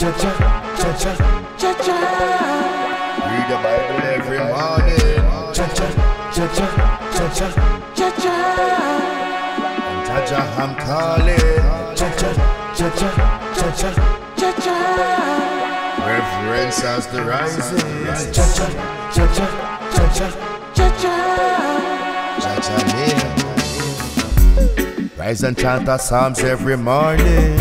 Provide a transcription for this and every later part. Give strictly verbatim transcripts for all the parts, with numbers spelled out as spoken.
Jah Jah, Jah Jah, Jah Jah. Read the Bible every morning. Jah Jah, Jah Jah, Jah Jah, Jah Jah. And Jah Jah I'm calling. Jah Jah, Jah Jah, Jah Jah, Jah Jah. Reverence as the rising. Jah Jah, Jah Jah, Jah Jah, Jah Jah. Jah Jah name. Rise and chant our psalms every morning.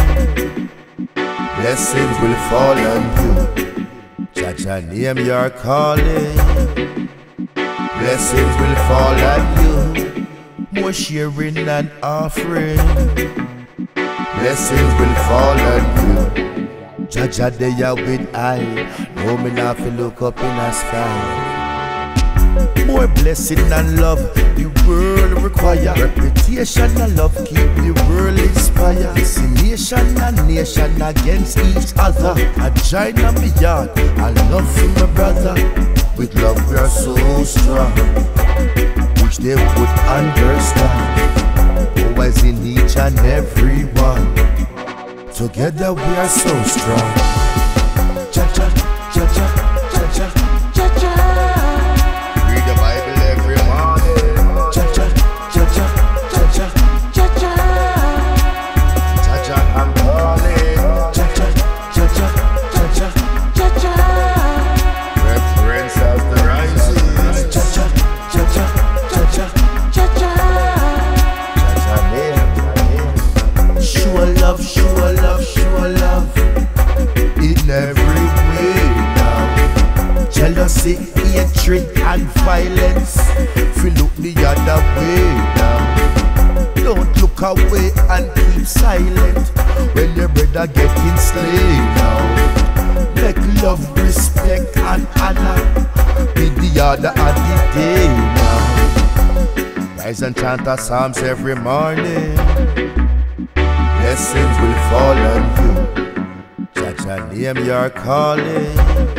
Blessings will fall on you. Jah Jah name you're calling. Blessings will fall on you. More sharing and offering. Blessings will fall on you. Jah Jah they are with I. No me not fi look up in the sky. More blessing and love the world require. Reputation and love keep the world inspired. It's a nation and nation against each other. I join on me yard and love for my brother. With love we are so strong, which they would understand. Always in each and every one. Together we are so strong. Jah Jah, Jah Jah, Jah Jah, Jah Jah. Read the Bible every morning. Jah Jah, Jah Jah, Jah Jah, Jah Jah. Jah Jah I'm calling. Jah Jah, Jah Jah, Jah Jah, Jah Jah. Reverence as the rising. Jah Jah, Jah Jah, Jah Jah, Jah Jah. Jah Jah name. Show love, show love, show love. In every way now. Jealousy, hatred and violence. If you look the other way now. Don't look away and keep silent When your brother getting slayed now. Make love, respect and honor Be the order of the day now. Rise and chant our psalms every morning. Blessings will fall on you. Jah Jah name you're calling.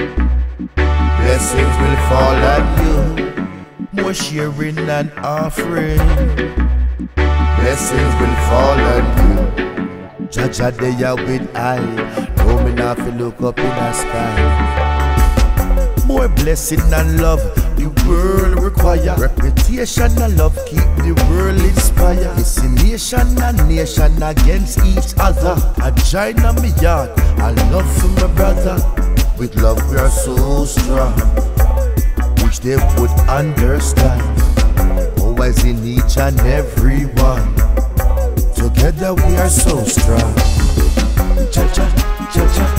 Blessings will fall on you. more sharing and offering. Blessings will fall on you. Jah Jah they are with I. No me not fi look up in the sky. More blessing and love the world require. Reputation and love keep the world inspired. It's a nation and nation against each other. I join on me yard, I love for my brother. With love we are so strong, which they would understand. Always in each and every one. Together we are so strong. Jah Jah, Jah Jah,